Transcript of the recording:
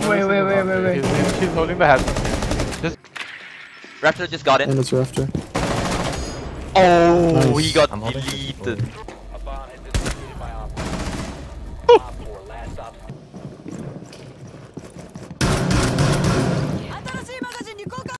Wait. He's holding the head. Just Raptor just got in. And it's Raptor. Oh, Nice. he got I'm holding. deleted.